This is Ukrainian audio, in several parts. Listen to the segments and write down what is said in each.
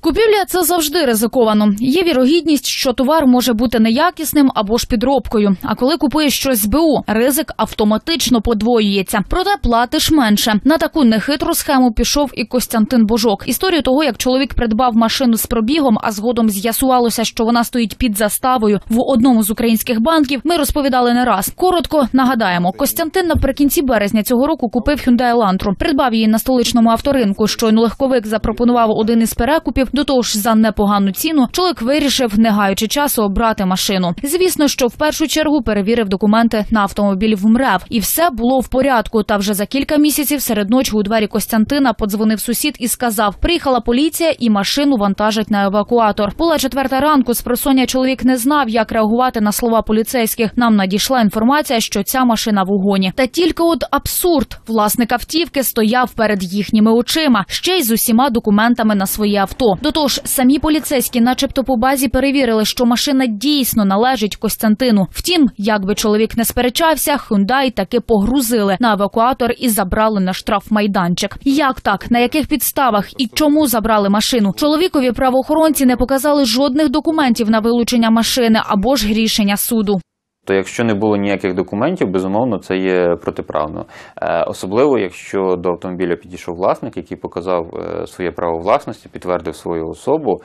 Купівля – це завжди ризиковано. Є вірогідність, що товар може бути неякісним або ж підробкою. А коли купуєш щось з БУ, ризик автоматично подвоюється. Проте платиш менше. На таку нехитру схему пішов і Костянтин Божок. Історію того, як чоловік придбав машину з пробігом, а згодом з'ясувалося, що вона стоїть під заставою в одному з українських банків, ми розповідали не раз. Коротко нагадаємо, Костянтин наприкінці березня цього року купив Hyundai Elantra. Придбав її на столичному авторинку. Щойно легковик запропонував один із перекупів. До того ж, за непогану ціну чоловік вирішив, не гаючи часу, обрати машину. Звісно, що в першу чергу перевірив документи на автомобіль в МРЕВ. І все було в порядку. Та вже за кілька місяців серед ночі у двері Костянтина подзвонив сусід і сказав: приїхала поліція і машину вантажать на евакуатор. Була 4 ранку, спросоння чоловік не знав, як реагувати на слова поліцейських. Нам надійшла інформація, що ця машина в угоні. Та тільки от абсурд. Власник автівки стояв перед їхніми очима, ще й з усіма документами на своє авто. До того ж, самі поліцейські начебто по базі перевірили, що машина дійсно належить Костянтину. Втім, як би чоловік не сперечався, Hyundai таки погрузили на евакуатор і забрали на штрафмайданчик. Як так? На яких підставах? І чому забрали машину? Чоловікові правоохоронці не показали жодних документів на вилучення машини або ж рішення суду. То якщо не було ніяких документів, безумовно, це є протиправно. Особливо, якщо до автомобіля підійшов власник, який показав своє право власності, підтвердив свою особу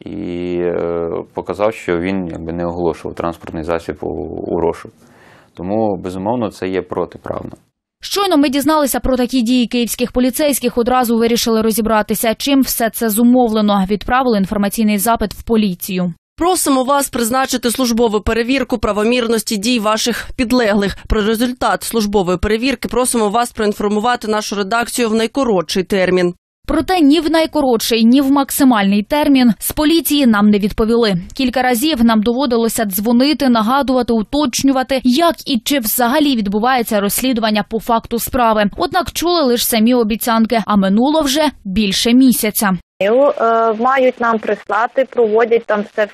і показав, що він не оголошував транспортний засіб у розшук. Тому, безумовно, це є протиправно. Щойно ми дізналися про такі дії київських поліцейських, одразу вирішили розібратися, чим все це зумовлено. Відправили інформаційний запит в поліцію. Просимо вас призначити службову перевірку правомірності дій ваших підлеглих. Про результат службової перевірки просимо вас проінформувати нашу редакцію в найкоротший термін. Проте ні в найкоротший, ні в максимальний термін з поліції нам не відповіли. Кілька разів нам доводилося дзвонити, нагадувати, уточнювати, як і чи взагалі відбувається розслідування по факту справи. Однак чули лише самі обіцянки, а минуло вже більше місяця. Мають нам прислати, проводять там все.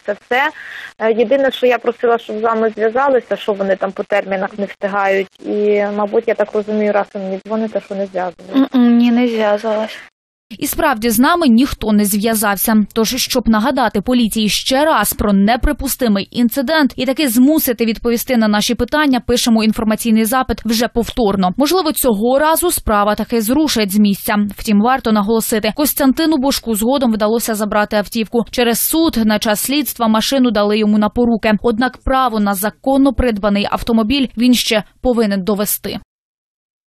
Єдине, що я просила, щоб з вами зв'язалися, що вони там по термінах не встигають. І, мабуть, я так розумію, раз ви мені дзвоните, що не зв'язувалися. Ні, не зв'язалась. І справді з нами ніхто не зв'язався. Тож, щоб нагадати поліції ще раз про неприпустимий інцидент і таки змусити відповісти на наші питання, пишемо інформаційний запит вже повторно. Можливо, цього разу справа таки зрушить з місця. Втім, варто наголосити, Костянтину Божку згодом вдалося забрати автівку. Через суд на час слідства машину дали йому на поруки. Однак право на законно придбаний автомобіль він ще повинен довести.